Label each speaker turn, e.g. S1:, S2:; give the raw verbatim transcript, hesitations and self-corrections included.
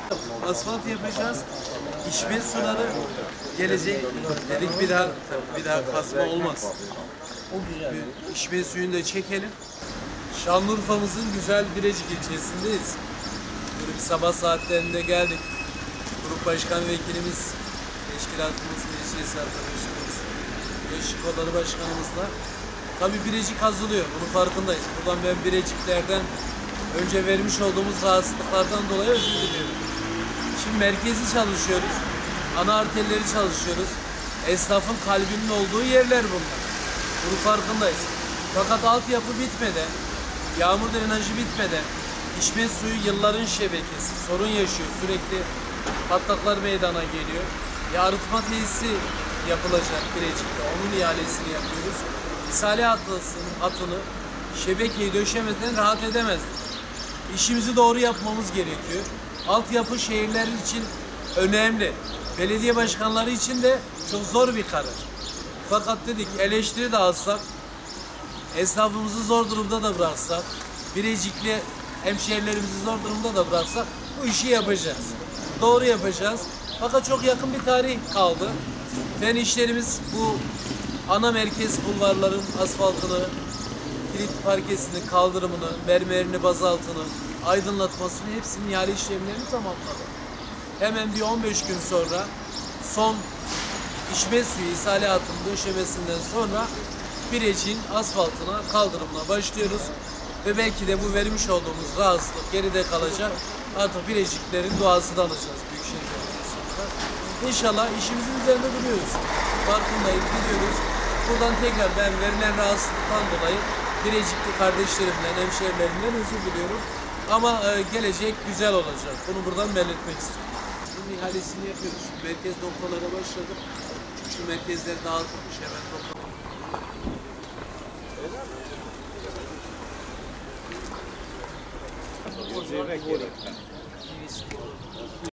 S1: Asfalt yapacağız. İçme suları gelecek. Dedik bir daha bir daha kasma olmaz. Bir içme suyunu da çekelim. Şanlıurfa'mızın güzel Birecik ilçesindeyiz. Böyle bir sabah saatlerinde geldik. Grup başkan vekilimiz, teşkilatımız, meclis üyesi arkadaşlarımız, Gençlik Kolları Başkanımızla. Tabii Birecik hazırlıyor. Bunun farkındayız. Buradan ben Bireciklerden önce vermiş olduğumuz rahatsızlıklardan dolayı özür diliyorum. Şimdi merkezi çalışıyoruz. Ana arterleri çalışıyoruz. Esnafın kalbinin olduğu yerler bunlar. Bunun farkındayız. Fakat altyapı bitmeden, yağmur drenajı bitmeden içme suyu yılların şebekesi. Sorun yaşıyor. Sürekli patlaklar meydana geliyor. Ya arıtma tesisi yapılacak Birecik'te. Onun ihalesini yapıyoruz. İshali hattısının hatını şebekeyi döşemeden rahat edemezdik. İşimizi doğru yapmamız gerekiyor. Altyapı şehirler için önemli. Belediye başkanları için de çok zor bir karar. Fakat dedik eleştiri de alsak, esnafımızı zor durumda da bıraksak, Birecikli hemşehrilerimizi zor durumda da bıraksak bu işi yapacağız. Doğru yapacağız. Fakat çok yakın bir tarih kaldı. Fen işlerimiz bu ana merkez bulvarların asfaltını, kilit parkesini, kaldırımını, mermerini, bazaltını, aydınlatmasını, hepsinin ihale işlemlerini tamamladı. Hemen bir on beş gün sonra son içme suyu ishali hattının döşemesinden sonra Birecik'in asfaltına, kaldırımına başlıyoruz. Ve belki de bu vermiş olduğumuz rahatsızlık geride kalacak. Artık Bireciklerin duasını alacağız Büyükşehir Belediyesi'nde. İnşallah işimizin üzerinde duruyoruz. Farkındayız, biliyoruz. Buradan tekrar ben verilen rahatsızlıktan dolayı Birecikli kardeşlerimden, hemşehrilerimden özür diliyorum. Ama e, gelecek güzel olacak. Bunu buradan belirtmek istiyorum. Bunun ihalesini yapıyoruz. Şu merkez noktalara başladık. Şu merkezler dağıtılmış, hemen topladık.
S2: Yemek gerek.